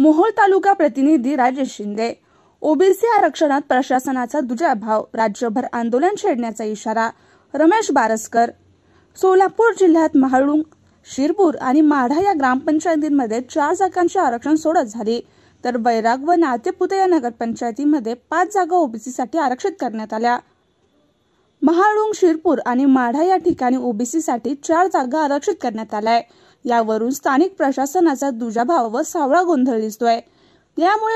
मोहोळ तालुका प्रतिनिधी राजेश शिंदे। ओबीसी आरक्षणात प्रशासनाचा दुजाभाव, राज्यभर आंदोलन छेडण्याचा इशारा रमेश बारसकर। सोलापूर जिल्ह्यात महाळुंग, शिरपूर आणि माढा या ग्रामपंचायतींमध्ये 4 जागांचे आरक्षण सोडत झाली, तर वैराग व नातेपुते या नगरपंचायतीमध्ये 5 जागा ओबीसीसाठी आरक्षित करण्यात आल्या। महाळुंग, शिरपूर आणि माढा या ठिकाणी ओबीसीसाठी 4 जागा आरक्षित करण्यात आल्या। यावरून स्थानिक प्रशासनाचा दुजाभाव व सावळा गोंधळ दिसतोय। यामुळे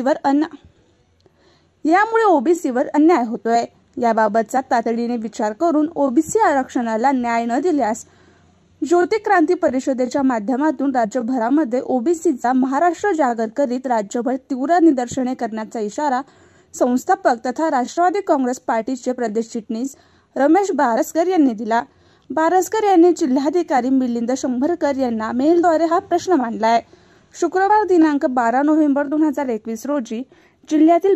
ओबीसीवर अन्याय होतोय। याबाबतचा तातडीने विचार करून ओबीसी आरक्षणाला न्याय न दिल्यास ज्योती क्रांती परिषदेच्या माध्यमातून राज्यभरामध्ये ओबीसीचा महाराष्ट्र जागर करीत राज्यभर तीव्र निदर्शने करण्याचा इशारा संस्थापक तथा राष्ट्रवादी काँग्रेस पार्टीचे प्रदेश चिटणीस रमेश बारसकर यांनी दिला। बारसकर यांनी जिल्हाधिकारी मिलिंद शंभरकर यांना मेलद्वारे हा प्रश्न मांडलाय। शुक्रवार दिनांक 12 नोव्हेंबर 2021 रोजी जिल्ह्यातील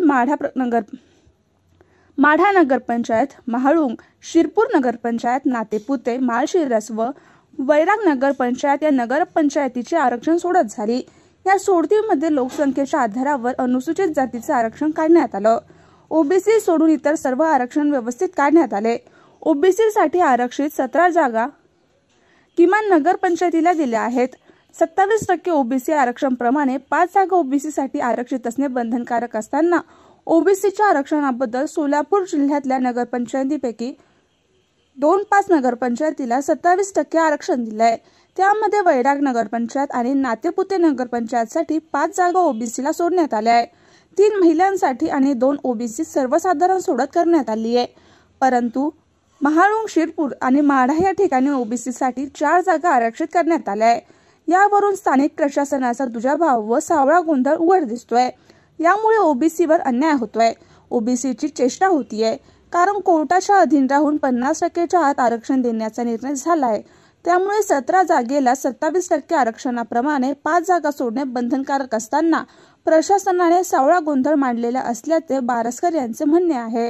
माढा नगरपंचायत, महाळुंग, शिरपूर नगरपंचायत, नातेपुते, माळशिरस व वैराग नगरपंचायत या नगरपंचायतीचे आरक्षण सोडत झाली। या सोडतीमध्ये लोकसंख्येच्या आधारावर अनुसूचित जातीचे आरक्षण काढण्यात आलं। ओबीसी सोडून इतर सर्व आरक्षण व्यवस्थित काढण्यात आले। ओबीसी साठी आरक्षित 17 जागा किमान नगरपंचायतीला दिल्या आहेत। 27% ओबीसी आरक्षण प्रमाणे 5 जागा ओबीसी साठी आरक्षित असणे बंधनकारक असताना ओबीसीच्या आरक्षणाबद्दल सोलापूर जिल्ह्यातल्या नगरपंचायतीपैकी 2-5 नगरपंचायतीला 27% आरक्षण दिलंय। त्यामध्ये वैराग नगरपंचायत आणि नातेपुते नगरपंचायतसाठी 5 जागा ओबीसीला सोडण्यात आल्या आहे। 3 महिलांसाठी आणि 2 ओबीसी सर्वसाधारण सोडत करण्यात आली आहे। परंतु महाळुंग, शिरपूर आणि माढा या ठिकाणी ओबीसीसाठी 4 जागा आरक्षित करण्यात आल्या आहे। यावरून स्थानिक प्रशासनाचा दुजाभाव व सावळा गोंधळ उघड दिसतोय। यामुळे ओबीसीवर अन्याय होतोय। ओबीसीची चेष्टा होतीये, कारण कोर्टाच्या अधीन राहून 50%च्या आत आरक्षण देण्याचा निर्णय झालाय। त्यामुळे 17 जागेला 27% आरक्षणाप्रमाणे 5 जागा सोडणे बंधनकारक असताना प्रशासनाने सावळा गोंधळ मांडलेला असल्याचे बारसकर यांचे म्हणणे आहे।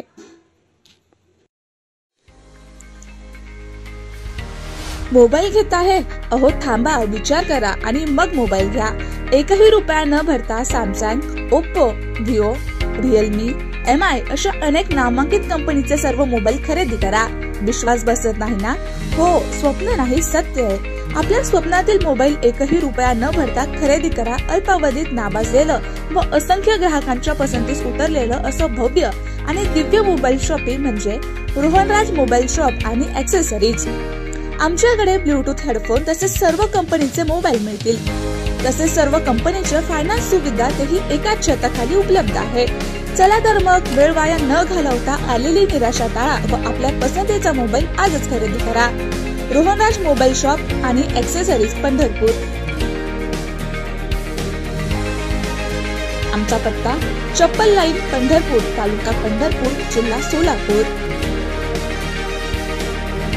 मोबाईल घेत आहे? अहो थांबा, विचार करा आणि मग मोबाईल घ्या। 1ही रुपया न भरता Samsung, Oppo, Vivo, Realme, MI अशा अनेक नामांकित कंपनीचे सर्व मोबाईल खरेदी करा। विश्वास बसत नाही ना? हो, स्वप्न नाही, सत्य आहे। आपल्या स्वप्नातील मोबाईल 1ही रुपया न भरता खरेदी करा। अल्पावधीत नावाजलेलं व असंख्य ग्राहकांच्या पसंतीस उतरलेलं असं भव्य आणि दिव्य मोबाईल शॉपिंग म्हणजे रोहनराज मोबाईल शॉप आणि ॲक्सेसरीज। आमच्याकडे ब्लूटूथ हेडफोन तसेच सर्व कंपनीचे मोबाईल मिळतील। तसेच सर्व कंपनीच्या फायनान्स सुविधा तेही एकाच छताखाली उपलब्ध आहे। चला तर मग वेळ वाया न घालवता आलेली निराशा टाळा व आपल्या पसंतीचा मोबाईल आजच खरेदी करा। रोहनराज मोबाईल शॉप आणि ॲक्सेसरीज, पंढरपूर। आमचा पत्ता चप्पल लाईन, पंढरपूर, तालुका पंढरपूर, जिल्हा सोलापूर।